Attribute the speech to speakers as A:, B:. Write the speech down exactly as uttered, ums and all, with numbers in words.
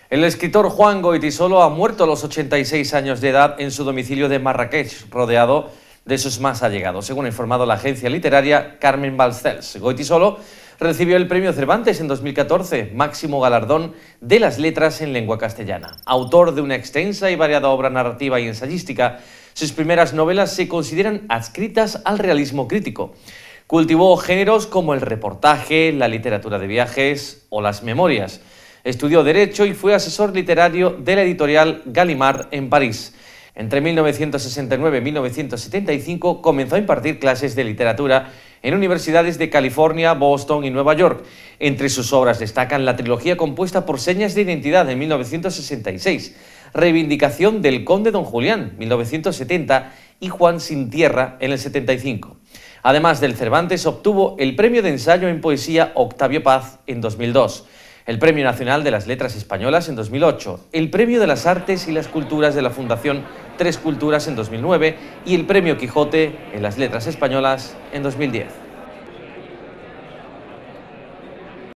A: El escritor Juan Goytisolo ha muerto a los ochenta y seis años de edad en su domicilio de Marrakech, rodeado de sus más allegados, según ha informado la agencia literaria Carmen Balcells. Goytisolo recibió el premio Cervantes en dos mil catorce, máximo galardón de las letras en lengua castellana. Autor de una extensa y variada obra narrativa y ensayística, sus primeras novelas se consideran adscritas al realismo crítico. Cultivó géneros como el reportaje, la literatura de viajes o las memorias. Estudió Derecho y fue asesor literario de la editorial Gallimard en París. Entre mil novecientos sesenta y nueve y mil novecientos setenta y cinco comenzó a impartir clases de literatura en universidades de California, Boston y Nueva York. Entre sus obras destacan la trilogía compuesta por Señas de Identidad en mil novecientos sesenta y seis, Reivindicación del Conde Don Julián, mil novecientos setenta, y Juan sin Tierra en el setenta y cinco. Además del Cervantes, obtuvo el Premio de Ensayo en Poesía Octavio Paz en dos mil dos, el Premio Nacional de las Letras Españolas en dos mil ocho, el Premio de las Artes y las Culturas de la Fundación Tres Culturas en dos mil nueve y el Premio Quijote en las Letras Españolas en dos mil diez.